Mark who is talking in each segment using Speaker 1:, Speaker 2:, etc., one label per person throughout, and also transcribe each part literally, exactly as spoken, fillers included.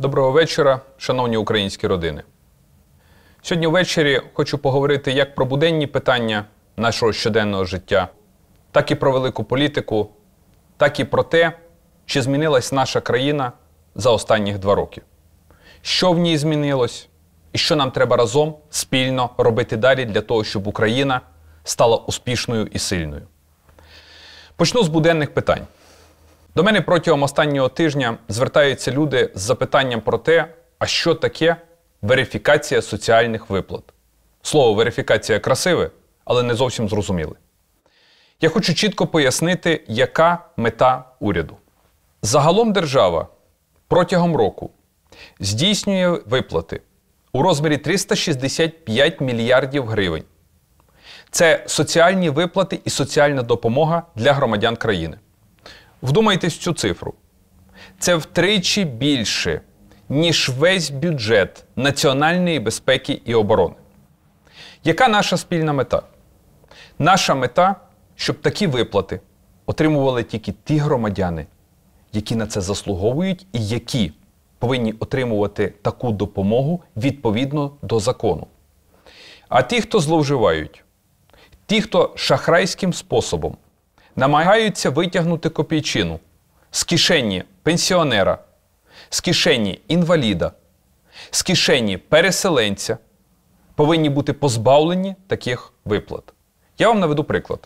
Speaker 1: Доброго вечора, шановні українські родини. Сьогодні ввечері хочу поговорити як про буденні питання нашого щоденного життя, так і про велику політику, так і про те, чи змінилась наша країна за останніх два роки. Що в ній змінилось і що нам треба разом, спільно робити далі для того, щоб Україна стала успішною і сильною. Почну з буденних питань. До мене протягом останнього тижня звертаються люди з запитанням про те, а що таке верифікація соціальних виплат. Слово верифікація красиве, але не зовсім зрозуміле. Я хочу чітко пояснити, яка мета уряду. Загалом держава протягом року здійснює виплати у розмірі триста шістдесят п'ять мільярдів гривень. Це соціальні виплати і соціальна допомога для громадян країни. Вдумайтесь в цю цифру. Це втричі більше, ніж весь бюджет національної безпеки і оборони. Яка наша спільна мета? Наша мета, щоб такі виплати отримували тільки ті громадяни, які на це заслуговують і які повинні отримувати таку допомогу відповідно до закону. А ті, хто зловживають, ті, хто шахрайським способом намагаються витягнути копійчину з кишені пенсіонера, з кишені інваліда, з кишені переселенця, повинні бути позбавлені таких виплат. Я вам наведу приклад.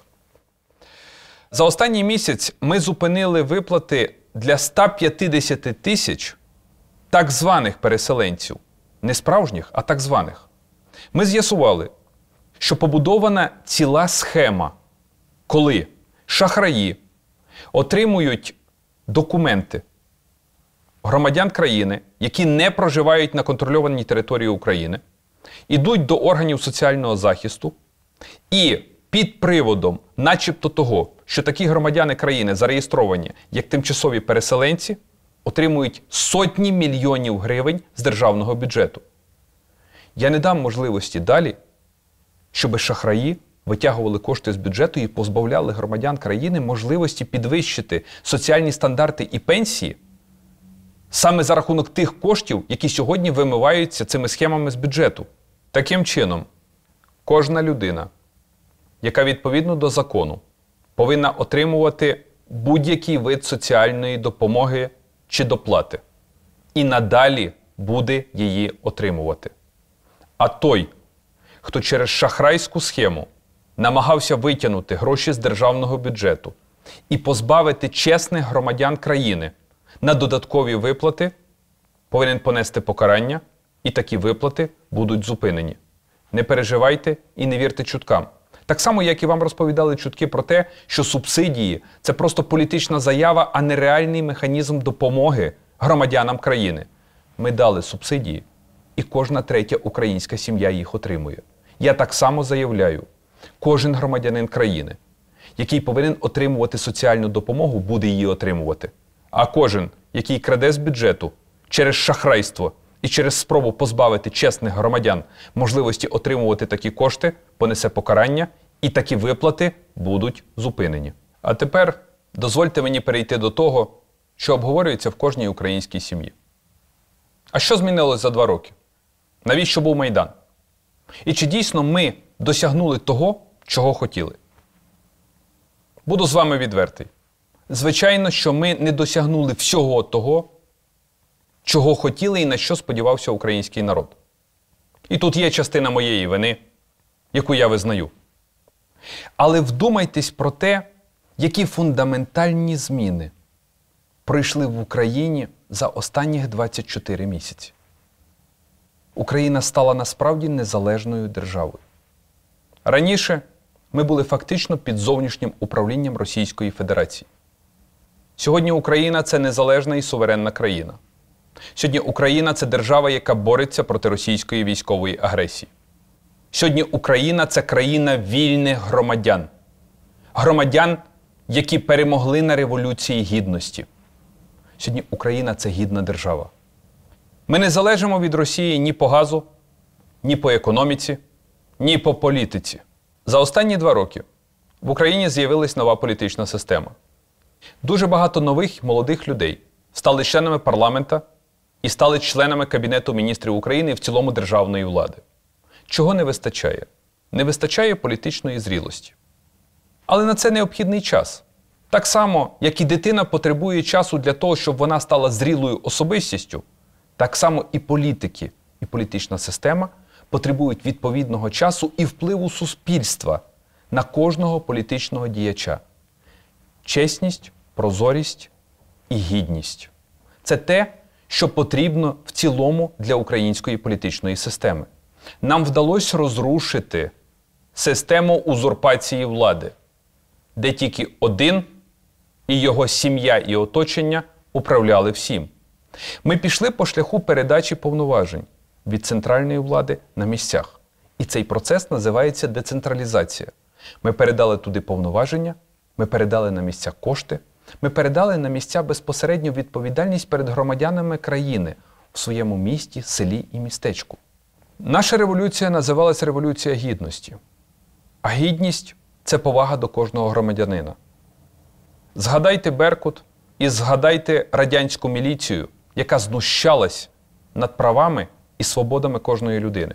Speaker 1: За останній місяць ми зупинили виплати для ста п'ятдесяти тисяч так званих переселенців. Не справжніх, а так званих. Ми з'ясували, що побудована ціла схема, коли шахраї отримують документи громадян країни, які не проживають на контрольованій території України, ідуть до органів соціального захисту і під приводом начебто того, що такі громадяни країни зареєстровані як тимчасові переселенці, отримують сотні мільйонів гривень з державного бюджету. Я не дам можливості далі, щоб шахраї витягували кошти з бюджету і позбавляли громадян країни можливості підвищити соціальні стандарти і пенсії саме за рахунок тих коштів, які сьогодні вимиваються цими схемами з бюджету. Таким чином, кожна людина, яка відповідно до закону повинна отримувати будь-який вид соціальної допомоги чи доплати, і надалі буде її отримувати. А той, хто через шахрайську схему намагався витягнути гроші з державного бюджету і позбавити чесних громадян країни на додаткові виплати, повинен понести покарання, і такі виплати будуть зупинені. Не переживайте і не вірте чуткам. Так само, як і вам розповідали чутки про те, що субсидії – це просто політична заява, а не реальний механізм допомоги громадянам країни. Ми дали субсидії, і кожна третя українська сім'я їх отримує. Я так само заявляю, кожен громадянин країни, який повинен отримувати соціальну допомогу, буде її отримувати. А кожен, який краде з бюджету через шахрайство і через спробу позбавити чесних громадян можливості отримувати такі кошти, понесе покарання, і такі виплати будуть зупинені. А тепер дозвольте мені перейти до того, що обговорюється в кожній українській сім'ї. А що змінилось за два роки? Навіщо був Майдан? І чи дійсно ми досягнули того, чого хотіли? Буду з вами відвертий. Звичайно, що ми не досягнули всього того, чого хотіли і на що сподівався український народ. І тут є частина моєї вини, яку я визнаю. Але вдумайтесь про те, які фундаментальні зміни пройшли в Україні за останніх двадцять чотири місяці. Україна стала насправді незалежною державою. Раніше ми були фактично під зовнішнім управлінням Російської Федерації. Сьогодні Україна – це незалежна і суверенна країна. Сьогодні Україна – це держава, яка бореться проти російської військової агресії. Сьогодні Україна – це країна вільних громадян. Громадян, які перемогли на Революції Гідності. Сьогодні Україна – це гідна держава. Ми не залежимо від Росії ні по газу, ні по економіці, ні по політиці. За останні два роки в Україні з'явилась нова політична система. Дуже багато нових молодих людей стали членами парламенту і стали членами Кабінету міністрів України і в цілому державної влади. Чого не вистачає? Не вистачає політичної зрілості. Але на це необхідний час. Так само, як і дитина потребує часу для того, щоб вона стала зрілою особистістю, так само і політики, і політична система потребують відповідного часу і впливу суспільства на кожного політичного діяча. Чесність, прозорість і гідність – це те, що потрібно в цілому для української політичної системи. Нам вдалося розрушити систему узурпації влади, де тільки один і його сім'я і оточення управляли всім. Ми пішли по шляху передачі повноважень від центральної влади на місцях. І цей процес називається децентралізація. Ми передали туди повноваження, ми передали на місця кошти, ми передали на місця безпосередню відповідальність перед громадянами країни в своєму місті, селі і містечку. Наша революція називалася Революція Гідності. А гідність – це повага до кожного громадянина. Згадайте Беркут і згадайте радянську міліцію, яка знущалась над правами і свободами кожної людини.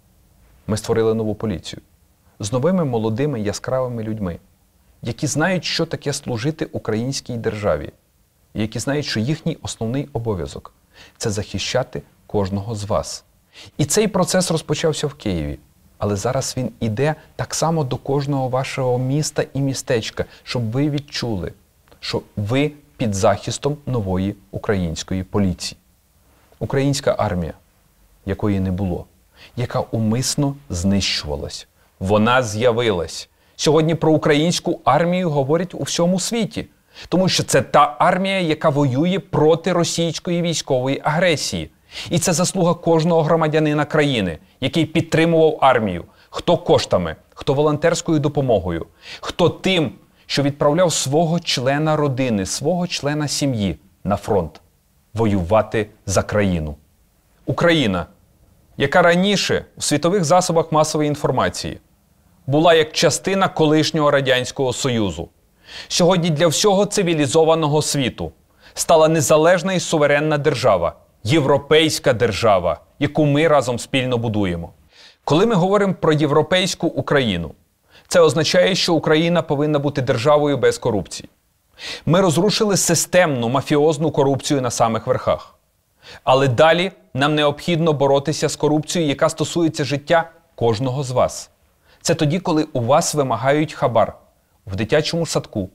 Speaker 1: Ми створили нову поліцію з новими молодими яскравими людьми, які знають, що таке служити українській державі, і які знають, що їхній основний обов'язок – це захищати кожного з вас. І цей процес розпочався в Києві, але зараз він іде так само до кожного вашого міста і містечка, щоб ви відчули, що ви під захистом нової української поліції. Українська армія, якої не було, яка умисно знищувалась, вона з'явилась. Сьогодні про українську армію говорять у всьому світі, тому що це та армія, яка воює проти російської військової агресії. І це заслуга кожного громадянина країни, який підтримував армію. Хто коштами, хто волонтерською допомогою, хто тим, що відправляв свого члена родини, свого члена сім'ї на фронт воювати за країну. Україна, яка раніше у світових засобах масової інформації була як частина колишнього Радянського Союзу, сьогодні для всього цивілізованого світу стала незалежна і суверенна держава, європейська держава, яку ми разом спільно будуємо. Коли ми говоримо про європейську Україну, це означає, що Україна повинна бути державою без корупції. Ми розрушили системну мафіозну корупцію на самих верхах. Але далі нам необхідно боротися з корупцією, яка стосується життя кожного з вас. Це тоді, коли у вас вимагають хабар в дитячому садку,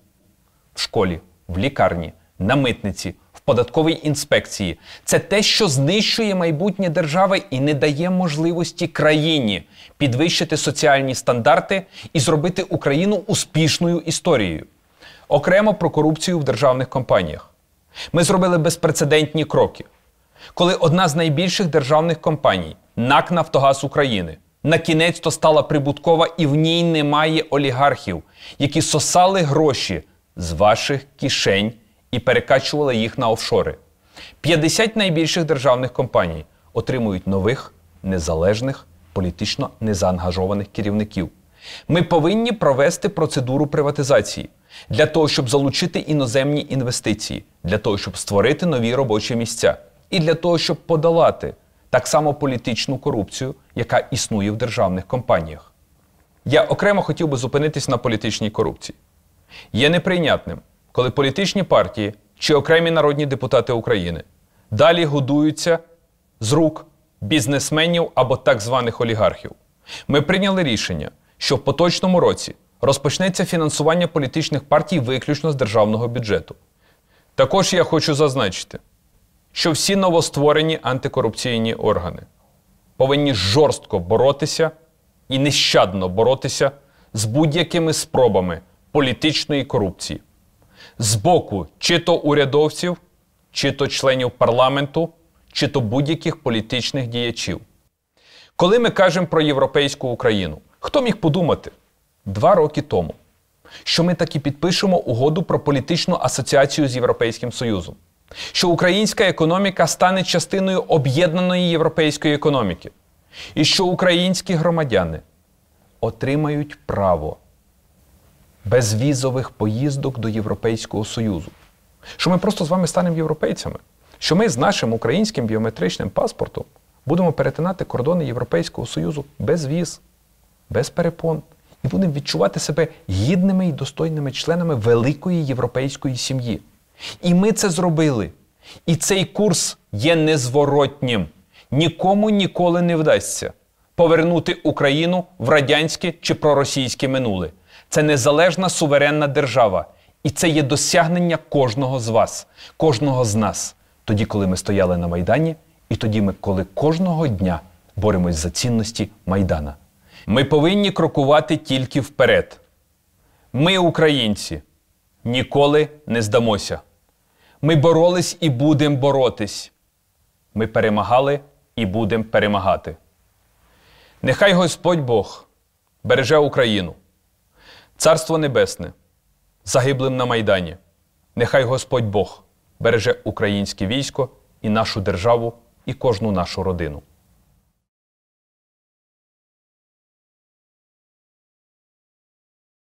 Speaker 1: в школі, в лікарні, на митниці, в податковій інспекції. Це те, що знищує майбутнє держави і не дає можливості країні підвищити соціальні стандарти і зробити Україну успішною історією. Окремо про корупцію в державних компаніях. Ми зробили безпрецедентні кроки. Коли одна з найбільших державних компаній, НАК «Нафтогаз України», на кінець-то стала прибуткова і в ній немає олігархів, які сосали гроші з ваших кишень і перекачували їх на офшори. п'ятдесят найбільших державних компаній отримують нових, незалежних, політично незаангажованих керівників. Ми повинні провести процедуру приватизації для того, щоб залучити іноземні інвестиції, для того, щоб створити нові робочі місця і для того, щоб подолати так само політичну корупцію, яка існує в державних компаніях. Я окремо хотів би зупинитись на політичній корупції. Є неприйнятним, коли політичні партії чи окремі народні депутати України далі годуються з рук бізнесменів або так званих олігархів. Ми прийняли рішення, що в поточному році розпочнеться фінансування політичних партій виключно з державного бюджету. Також я хочу зазначити, що всі новостворені антикорупційні органи повинні жорстко боротися і нещадно боротися з будь-якими спробами політичної корупції. З боку чи то урядовців, чи то членів парламенту, чи то будь-яких політичних діячів. Коли ми кажемо про європейську Україну, хто міг подумати два роки тому, що ми таки підпишемо угоду про політичну асоціацію з Європейським Союзом? Що українська економіка стане частиною об'єднаної європейської економіки? І що українські громадяни отримають право безвізових поїздок до Європейського Союзу? Що ми просто з вами станемо європейцями? що ми з нашим українським біометричним паспортом будемо перетинати кордони Європейського Союзу без віз, без перепон, і будемо відчувати себе гідними і достойними членами великої європейської сім'ї. І ми це зробили. І цей курс є незворотнім. Нікому ніколи не вдасться повернути Україну в радянське чи проросійське минуле. Це незалежна суверенна держава. І це є досягнення кожного з вас, кожного з нас. Тоді, коли ми стояли на Майдані, і тоді, ми, коли кожного дня боремось за цінності Майдана. Ми повинні крокувати тільки вперед. Ми, українці, ніколи не здамося. Ми боролись і будемо боротись. Ми перемагали і будемо перемагати. Нехай Господь Бог береже Україну, Царство Небесне, загиблим на Майдані. Нехай Господь Бог береже українське військо і нашу державу, і кожну нашу родину.